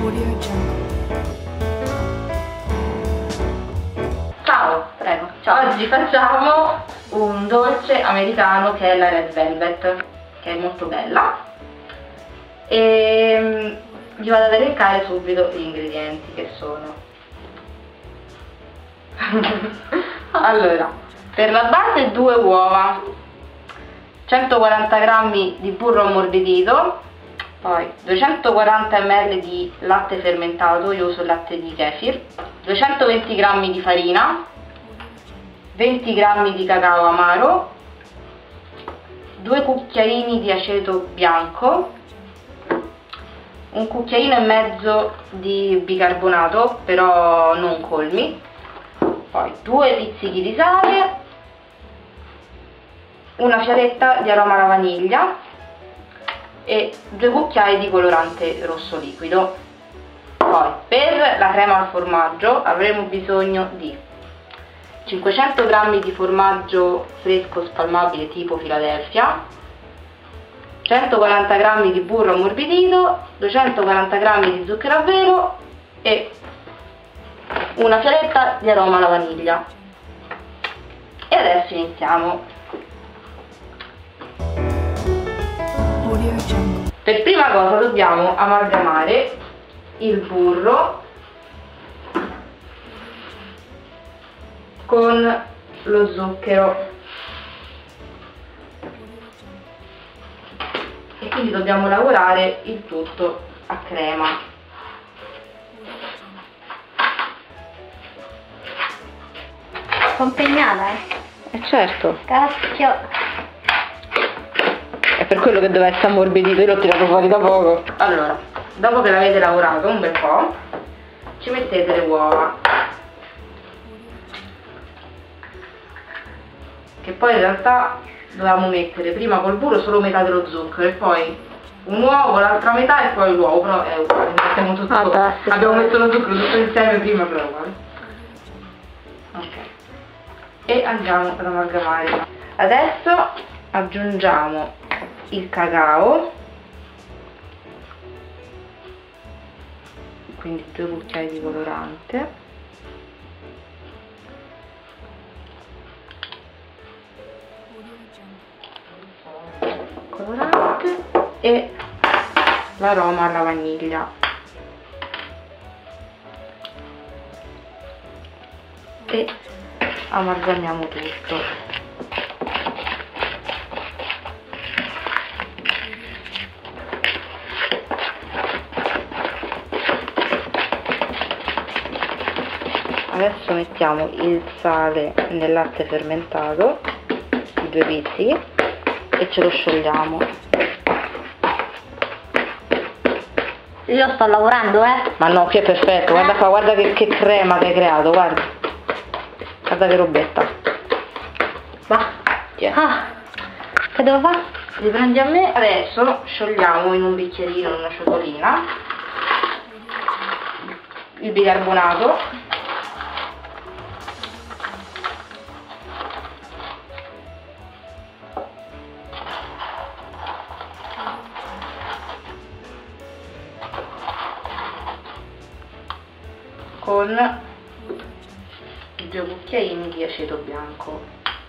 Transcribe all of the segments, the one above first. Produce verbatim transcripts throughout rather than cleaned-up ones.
Ciao, prego. Ciao. Oggi facciamo un dolce americano che è la Red Velvet, che è molto bella, e vi vado ad elencare subito gli ingredienti che sono. Allora, per la base due uova, centoquaranta grammi di burro ammorbidito, poi duecentoquaranta millilitri di latte fermentato, io uso il latte di kefir, duecentoventi grammi di farina, venti grammi di cacao amaro, due cucchiaini di aceto bianco, un cucchiaino e mezzo di bicarbonato, però non colmi, poi due pizzichi di sale, una fialetta di aroma alla vaniglia e due cucchiai di colorante rosso liquido. Poi per la crema al formaggio avremo bisogno di cinquecento grammi di formaggio fresco spalmabile tipo Philadelphia, centoquaranta grammi di burro ammorbidito, duecentoquaranta grammi di zucchero a velo e una fialetta di aroma alla vaniglia. E adesso iniziamo. Per prima cosa dobbiamo amalgamare il burro con lo zucchero e quindi dobbiamo lavorare il tutto a crema. Sono impegnata, eh? Eh certo, Cacchio. è per quello che deve essere ammorbidito, io l'ho tirato fuori da poco. Allora, dopo che l'avete lavorato un bel po', ci mettete le uova, che poi in realtà dovevamo mettere prima col burro solo metà dello zucchero e poi un uovo, l'altra metà e poi l'uovo, però è uguale, mettiamo tutto, ah, abbiamo messo lo zucchero tutto insieme prima, però è uguale. Ok, e andiamo ad amalgamare. Adesso aggiungiamo il cacao, quindi due cucchiai di colorante, colorante e l'aroma alla vaniglia e amalgamiamo tutto. Adesso mettiamo il sale nel latte fermentato, i due pizzichi, e ce lo sciogliamo. Io sto lavorando, eh? Ma no, qui è perfetto, guarda qua, guarda che, che crema che hai creato, guarda. Guarda che robetta. Va. Tieni. Ah, che devo fare? Li prendi a me. Adesso sciogliamo in un bicchierino, in una ciotolina, il bicarbonato, con i due cucchiaini di aceto bianco.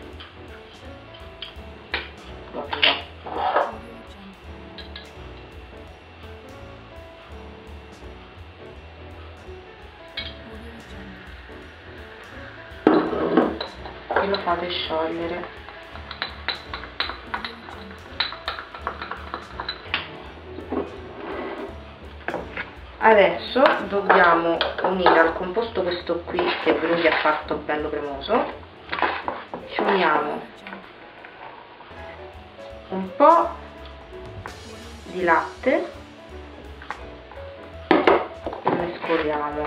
E lo fate sciogliere. Adesso dobbiamo unire al composto questo qui che Bruni ha fatto bello cremoso, ci uniamo un po' di latte e mescoliamo.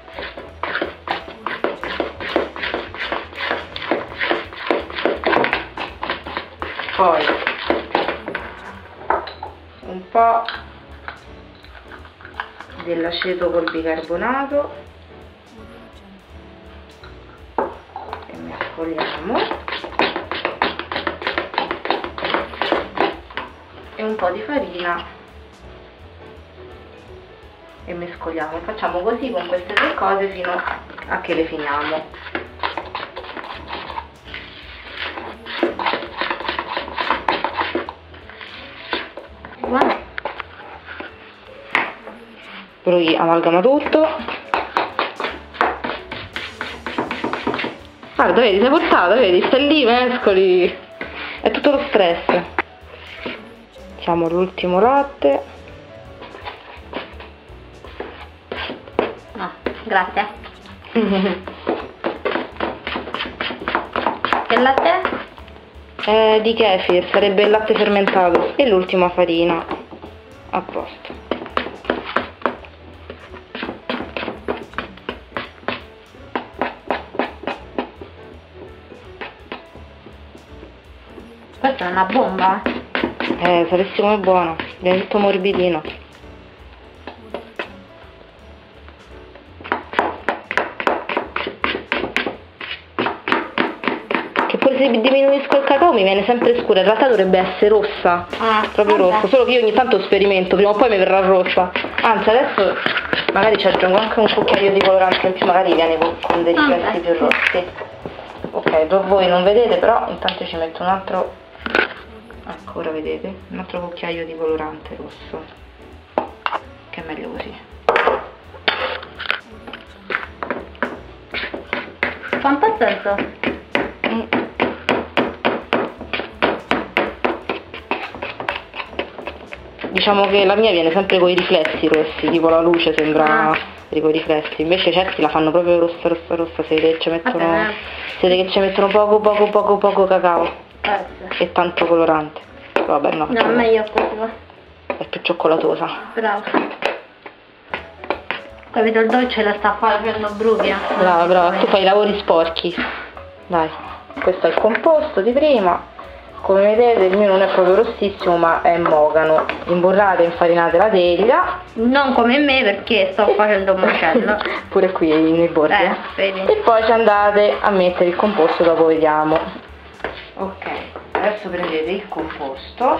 Poi un po' dell'aceto col bicarbonato e mescoliamo, e un po' di farina e mescoliamo. Facciamo così con queste tre cose fino a che le finiamo. Buono. Poi amalgama tutto. Guarda, vedi, sei portata, vedi, stai lì, mescoli, è tutto lo stress. Mettiamo l'ultimo latte. No, grazie. Che latte è? Eh, di kefir, sarebbe il latte fermentato. E l'ultima farina. A posto. Questa è una bomba. Eh, sapessi com'è buono. Viene tutto morbidino. Che pure se diminuisco il cacao mi viene sempre scura. In realtà dovrebbe essere rossa. Ah, proprio vabbè. rossa. Solo che io ogni tanto sperimento. Prima o poi mi verrà rossa. Anzi, adesso magari ci aggiungo anche un cucchiaio di colorante in più. Magari viene con, con dei riflessi più rossi. Ok, voi non vedete, però intanto ci metto un altro. Ecco, ora vedete, un altro cucchiaio di colorante rosso, che è meglio così. Fa un po' senso. Mm. Diciamo che la mia viene sempre con i riflessi rossi, tipo la luce sembra Ah. con i riflessi, invece certi la fanno proprio rossa rossa rossa, si vede che ci mettono, Vabbè. si vede che ci mettono poco poco poco poco cacao Eh, sì. e tanto colorante. Vabbè, no, No, meglio così. va. è più cioccolatosa. Bravo. Capito, il dolce lo sta facendo Brugia. Brava, brava, tu fai i lavori sporchi. Dai, questo è il composto di prima. Come vedete il mio non è proprio rossissimo, ma è mogano. Imburrate e infarinate la teglia. Non come me perché sto facendo un macello. Pure qui nei bordi. Eh, vedi. E poi ci andate a mettere il composto, dopo vediamo. Ok, adesso prendete il composto.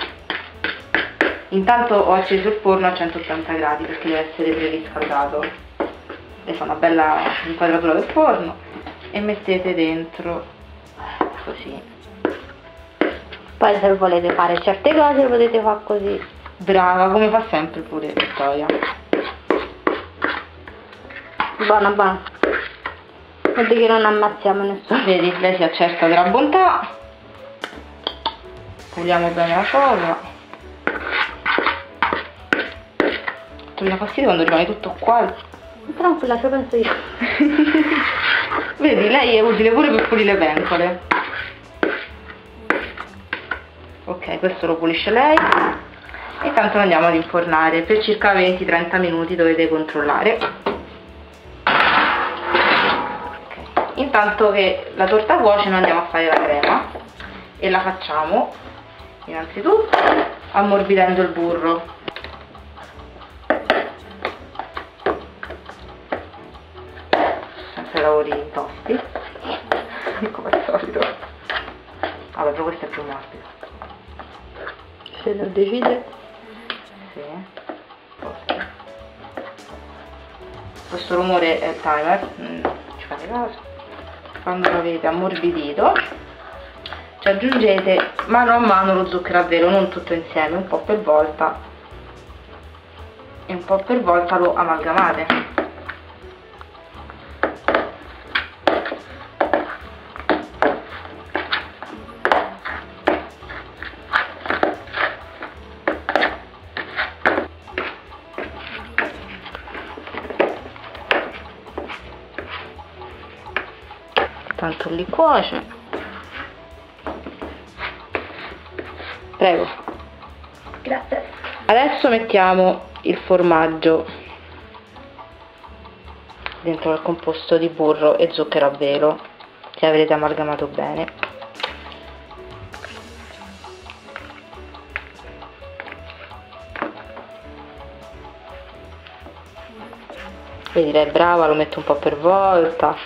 Intanto ho acceso il forno a centottanta gradi perché deve essere preriscaldato. E fa una bella inquadratura del forno e mettete dentro così. Poi se volete fare certe cose potete fare così. Brava, come fa sempre pure Vittoria. Buona, buona. Vedi che non ammazziamo nessuno. Vedi, lei si accerta della bontà. Puliamo bene la cosa. Tu mi dà fastidio quando rimane tutto qua. Tranquilla, ci penso io. Vedi, lei è utile pure per pulire le pentole. Ok, questo lo pulisce lei. E tanto lo andiamo ad infornare per circa venti trenta minuti, dovete controllare. Okay. Intanto che la torta cuoce noi andiamo a fare la crema e la facciamo innanzitutto ammorbidendo il burro. Sempre lavori tosti come al solito. Vabbè, però questo è più morbido. Se lo decide. Sì. Questo rumore è il timer, mm, ci fate caso. Quando lo avete ammorbidito ci aggiungete mano a mano lo zucchero a velo, non tutto insieme, un po' per volta e un po' per volta lo amalgamate. Tanto li cuoce. Prego. Grazie. Adesso mettiamo il formaggio dentro al composto di burro e zucchero a velo che avrete amalgamato bene. Vedi, lei è brava, lo metto un po' per volta.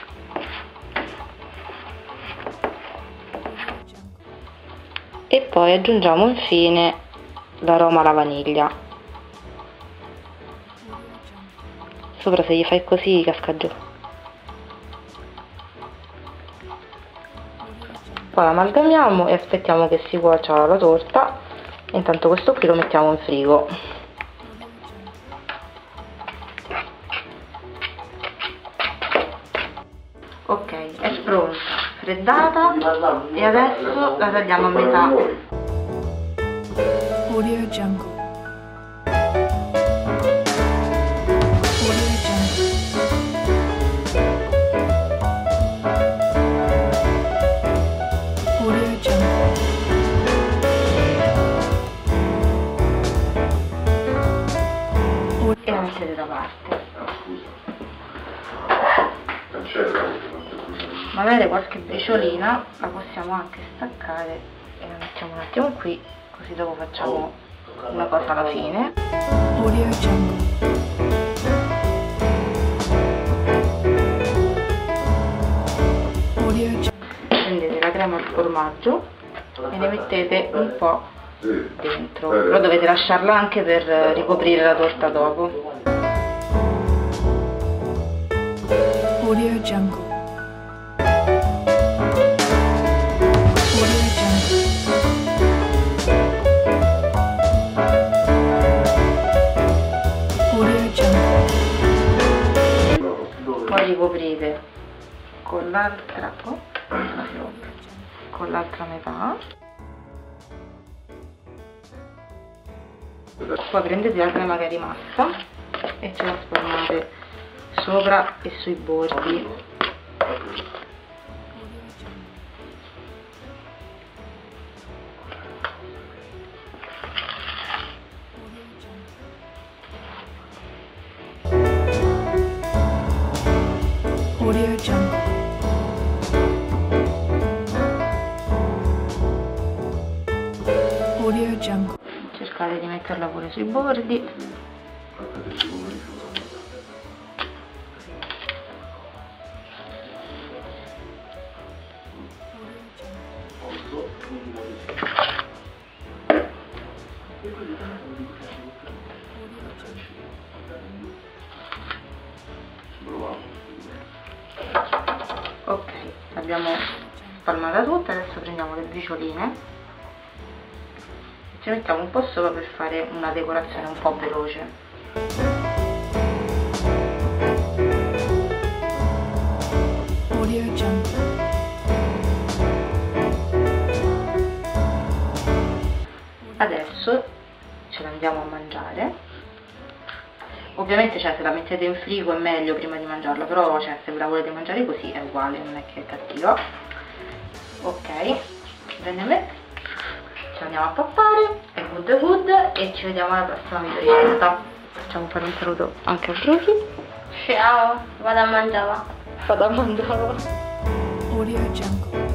E poi aggiungiamo infine l'aroma alla vaniglia. sopra se gli fai così casca giù. Poi amalgamiamo e aspettiamo che si cuocia la torta. Intanto questo qui lo mettiamo in frigo. Ok, è pronta, freddata, e adesso la tagliamo a metà. Audio Jungle. E la mettete da parte. Magari qualche briciolina la possiamo anche staccare e la mettiamo un attimo qui, così dopo facciamo una cosa alla fine. Audio Jungle. Audio Jungle. Prendete la crema al formaggio e ne mettete un po' dentro, però dovete lasciarla anche per ricoprire la torta dopo. Audio Jungle. Poi ricoprite con l'altra oh, con l'altra metà. Poi prendete la crema che è rimasta e ce la spalmate sopra e sui bordi. Audio Jungle. Audio Jungle. Cercate di metterla pure sui bordi. Ok, l'abbiamo spalmata tutta, adesso prendiamo le bricioline e ci mettiamo un po' sopra per fare una decorazione un po' veloce. Audio Jungle. Adesso ce la andiamo a mangiare. Ovviamente, cioè, se la mettete in frigo è meglio prima di mangiarla, però cioè, se ve la volete mangiare così è uguale, non è che è cattiva. Ok, bene a me, ci andiamo a pappare, è good good, e ci vediamo alla prossima video ricetta. Facciamo fare un saluto anche a Bruki. Ciao, vado a mangiare. Vado a mangiare. Audio Jungle.